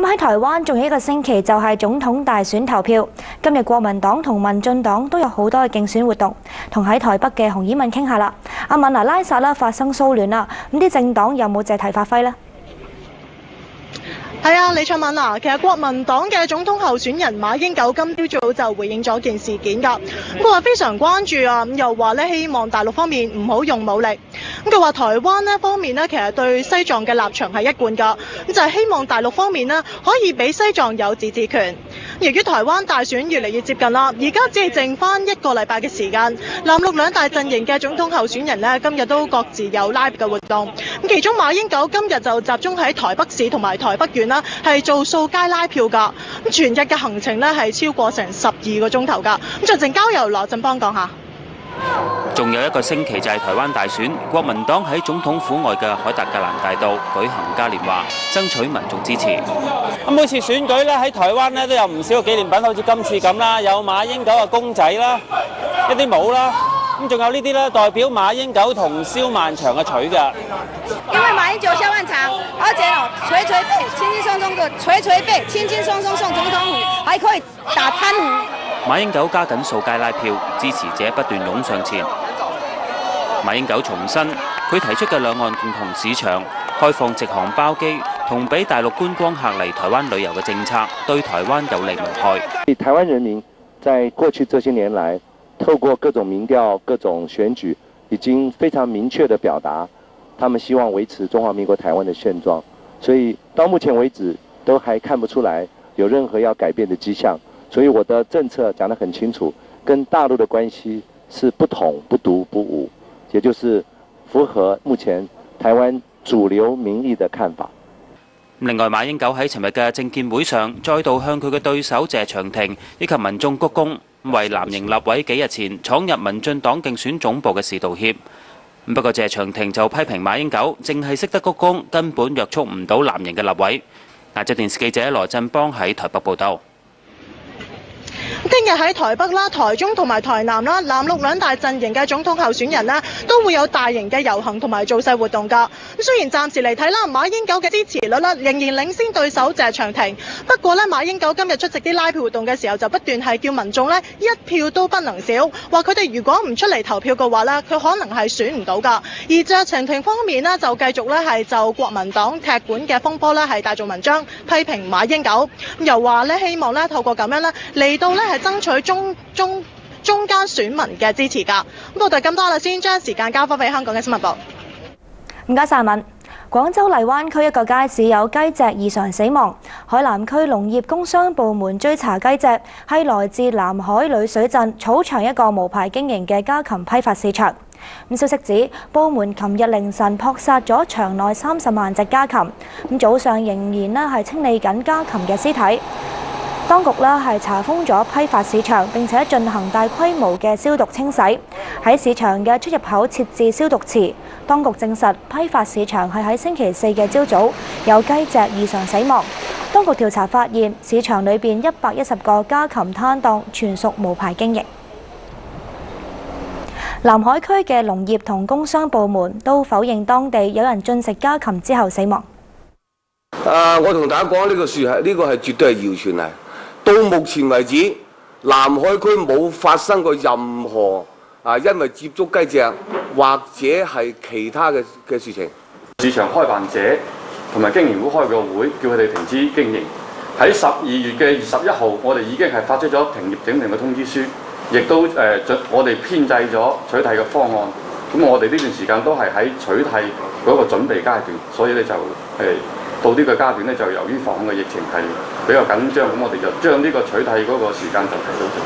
喺台灣仲有一個星期就係總統大選投票。今日國民黨同民進黨都有好多嘅競選活動，同喺台北嘅洪以敏傾下啦。阿敏拉薩啦發生騷亂啦，咁啲政黨有冇借題發揮呢？ 係啊，李卓敏啊，其實國民黨嘅總統候選人馬英九今朝早就回應咗件事件㗎。佢話非常關注啊，又話咧希望大陸方面唔好用武力。佢話台灣呢方面呢，其實對西藏嘅立場係一貫㗎，就係希望大陸方面呢可以俾西藏有自治權。由於台灣大選越嚟越接近啦，而家只係剩翻1個禮拜嘅時間，藍綠兩大陣營嘅總統候選人呢，今日都各自有拉嘅活動。咁其中馬英九今日就集中喺台北市同埋台北縣啦，係做掃街拉票㗎。咁全日嘅行程呢，係超過成12個鐘頭㗎。咁就陣交由羅振邦講下。 仲有一個星期就係台灣大選，國民黨喺總統府外嘅凱達格蘭大道舉行嘉年華，爭取民眾支持。 咁每次選舉咧喺台灣咧都有唔少嘅紀念品，好似今次咁啦，有馬英九嘅公仔啦，一啲帽啦，咁仲有呢啲咧代表馬英九同蕭萬長嘅錘嘅。 因為馬英九、蕭萬長，而且捶捶背，輕輕鬆鬆嘅捶捶背，輕輕鬆鬆送總統府，還可以打貪腐。 馬英九加緊掃街拉票，支持者不斷湧上前。馬英九重申，佢提出嘅兩岸共同市場、開放直航包機同俾大陸觀光客嚟台灣旅遊嘅政策，對台灣有利無害。 台灣人民在過去這些年來，透過各種民調、各種選舉，已經非常明確地表達，他們希望維持中華民國台灣的現狀。所以到目前為止，都還看不出來有任何要改變的跡象。所以我的政策講得很清楚，跟大陸的關係是不統、不獨、不武，也就是符合目前台灣主流民意的看法。 另外，馬英九喺尋日嘅政見會上，再度向佢嘅對手謝長廷以及民眾鞠躬，為藍營立委幾日前闖入民進黨競選總部嘅事道歉。不過謝長廷就批評馬英九淨係識得鞠躬，根本約束唔到藍營嘅立委。亞洲電視記者羅振邦喺台北報道。 聽日喺台北啦、台中同埋台南啦，藍綠兩大陣營嘅總統候選人呢，都會有大型嘅遊行同埋造勢活動㗎。咁雖然暫時嚟睇啦，馬英九嘅支持率啦仍然領先對手謝長廷，不過呢，馬英九今日出席啲拉票活動嘅時候，就不斷係叫民眾呢一票都不能少，話佢哋如果唔出嚟投票嘅話呢，佢可能係選唔到㗎。而謝長廷方面呢，就繼續呢係就國民黨踢館嘅風波呢係大做文章，批評馬英九，又話呢希望呢透過咁樣呢嚟到呢係爭取中間選民嘅支持㗎。咁報道咁多啦，先將時間交翻俾香港嘅新聞部。 唔該晒敏。廣州荔灣區一個街市有雞隻異常死亡，海南區農業工商部門追查雞隻係來自南海裏水鎮草場一個無牌經營嘅家禽批發市場。咁消息指，部門琴日凌晨撲殺咗場內30萬隻家禽，咁早上仍然係清理緊家禽嘅屍體。當局係查封咗批發市場，並且進行大規模嘅消毒清洗。喺市場嘅出入口設置消毒池。當局證實批發市場係喺星期4嘅朝早有雞隻異常死亡。當局調查發現，市場裏邊110個家禽攤檔全屬無牌經營。南海區嘅農業同工商部門都否認當地有人進食家禽之後死亡。 我同大家講呢個係絕對係謠傳嚟。到目前為止，南海區冇發生過任何因為接觸雞隻或者係其他嘅事情。 市場開辦者同埋經營會開個會，叫佢哋停止經營。喺12月嘅21號，我哋已經係發出咗停業整頓嘅通知書，亦都我哋編製咗取締嘅方案。咁我哋呢段時間都係喺取締嗰個準備階段，所以咧就到呢個階段咧，就由於防控嘅疫情係比較緊張，咁我哋就將呢個取締嗰個時間就提早咗。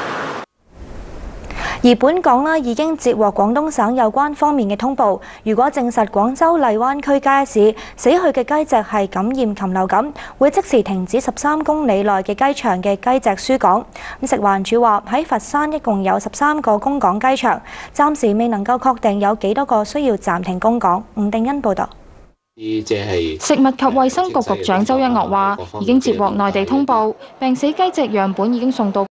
而本港已經接獲廣東省有關方面嘅通報，如果證實廣州荔灣區街市死去嘅雞隻係感染禽流感，會即時停止13公里內嘅雞場嘅雞隻輸港。食環署話喺佛山一共有13個供港雞場，暫時未能夠確定有幾多個需要暫停供港。吳定欣報導。 食物及衛生局局長周一嶽話：已經接獲內地通報，病死雞隻樣本已經送到